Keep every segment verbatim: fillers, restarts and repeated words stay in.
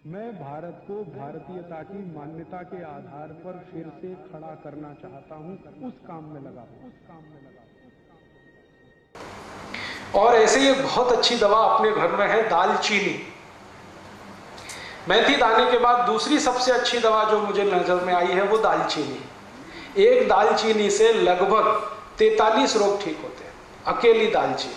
मैं भारत को भारतीयता की मान्यता के आधार पर फिर से खड़ा करना चाहता हूं, उस काम में लगा हूं, उस काम में लगा हूं। और ऐसे ही एक बहुत अच्छी दवा अपने घर में है दालचीनी। मेथी दाने के बाद दूसरी सबसे अच्छी दवा जो मुझे नजर में आई है वो दालचीनी। एक दालचीनी से लगभग तैंतालीस रोग ठीक होते हैं, अकेली दालचीनी।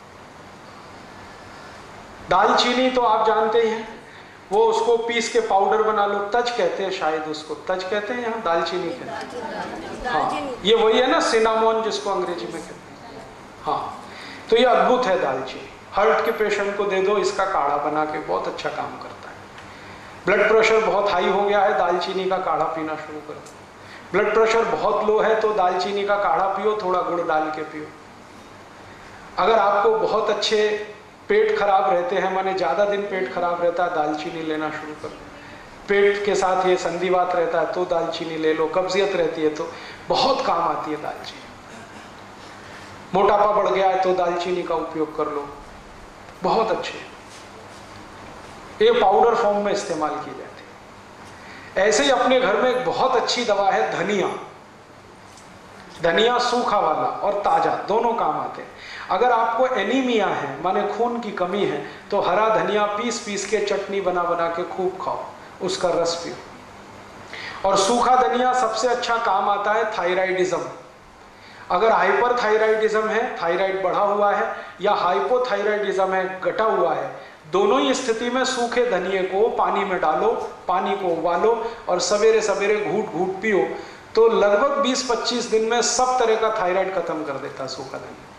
दालचीनी तो आप जानते ही हैं, वो उसको पीस के पाउडर बना लो, तज कहते हैं, शायद उसको तज कहते हैं, यहाँ दालचीनी कहते हैं। हाँ, ये वही है ना सिनामोन जिसको अंग्रेजी में कहते हैं। हाँ, तो ये अद्भुत है दालचीनी। हार्ट के पेशेंट को दे दो, इसका काढ़ा बना के बहुत अच्छा काम करता है। ब्लड प्रेशर बहुत हाई हो गया है, दालचीनी का काढ़ा पीना शुरू कर दो। ब्लड प्रेशर बहुत लो है तो दालचीनी का काढ़ा पियो, थोड़ा गुड़ डाल के पियो। अगर आपको बहुत अच्छे पेट खराब रहते हैं, माने ज़्यादा दिन पेट खराब रहता है, दालचीनी लेना शुरू कर दो। पेट के साथ ये संधिवात रहता है तो दालचीनी ले लो, कब्जियत रहती है तो बहुत काम आती है दालचीनी। मोटापा बढ़ गया है तो दालचीनी का उपयोग कर लो, बहुत अच्छे। ये पाउडर फॉर्म में इस्तेमाल की जाती है। ऐसे ही अपने घर में एक बहुत अच्छी दवा है धनिया। धनिया सूखा वाला और ताजा दोनों काम आते हैं। अगर आपको एनीमिया है, माने खून की कमी है, तो हरा धनिया पीस पीस के चटनी बना बना के खूब खाओ, उसका रस पियो। और सूखा धनिया सबसे अच्छा काम आता है थायराइडिज्म। अगर हाइपरथायराइडिज्म है, थायराइड बढ़ा हुआ है, या हाइपोथायराइडिज्म है, घटा हुआ है, दोनों ही स्थिति में सूखे धनिए को पानी में डालो, पानी को उबालो और सवेरे सवेरे घूट घूट पियो, तो लगभग बीस पच्चीस दिन में सब तरह का थायराइड खत्म कर देता है सूखा धनिया।